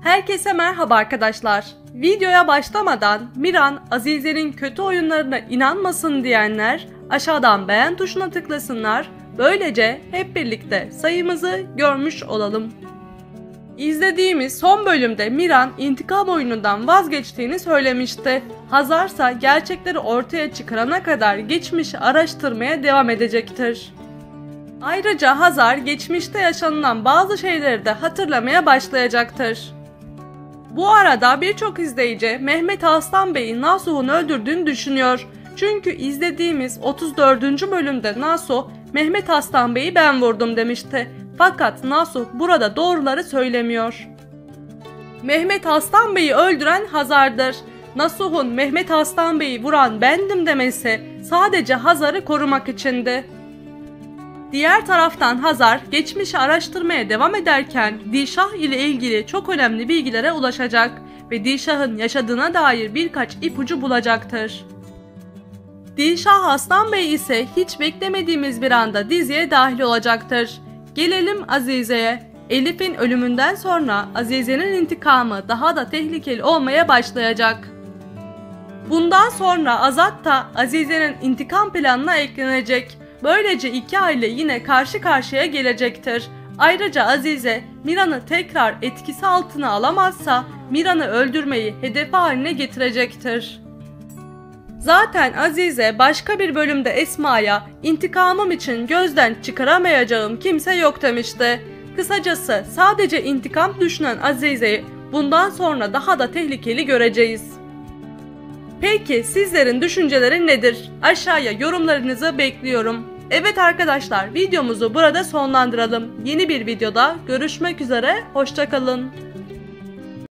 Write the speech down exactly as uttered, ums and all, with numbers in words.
Herkese merhaba arkadaşlar. Videoya başlamadan Miran, Azize'nin kötü oyunlarına inanmasın diyenler aşağıdan beğen tuşuna tıklasınlar. Böylece hep birlikte sayımızı görmüş olalım. İzlediğimiz son bölümde Miran intikam oyunundan vazgeçtiğini söylemişti. Hazar ise gerçekleri ortaya çıkarana kadar geçmişi araştırmaya devam edecektir. Ayrıca Hazar geçmişte yaşanılan bazı şeyleri de hatırlamaya başlayacaktır. Bu arada birçok izleyici Mehmet Aslan Bey'in Nasuh'un öldürdüğünü düşünüyor. Çünkü izlediğimiz otuz dördüncü bölümde Nasuh, Mehmet Aslan Bey'i ben vurdum demişti. Fakat Nasuh burada doğruları söylemiyor. Mehmet Aslan Bey'i öldüren Hazar'dır. Nasuh'un Mehmet Aslan Bey'i vuran bendim demesi sadece Hazar'ı korumak içindi. Diğer taraftan Hazar geçmişi araştırmaya devam ederken Dilşah ile ilgili çok önemli bilgilere ulaşacak ve Dilşah'ın yaşadığına dair birkaç ipucu bulacaktır. Dilşah Aslan Bey ise hiç beklemediğimiz bir anda diziye dahil olacaktır. Gelelim Azize'ye. Elif'in ölümünden sonra Azize'nin intikamı daha da tehlikeli olmaya başlayacak. Bundan sonra Azat da Azize'nin intikam planına eklenecek. Böylece iki aile yine karşı karşıya gelecektir. Ayrıca Azize, Miran'ı tekrar etkisi altına alamazsa Miran'ı öldürmeyi hedefi haline getirecektir. Zaten Azize başka bir bölümde Esma'ya intikamım için gözden çıkaramayacağım kimse yok demişti. Kısacası sadece intikam düşünen Azize'yi bundan sonra daha da tehlikeli göreceğiz. Peki sizlerin düşünceleri nedir? Aşağıya yorumlarınızı bekliyorum. Evet arkadaşlar, videomuzu burada sonlandıralım. Yeni bir videoda görüşmek üzere, hoşça kalın.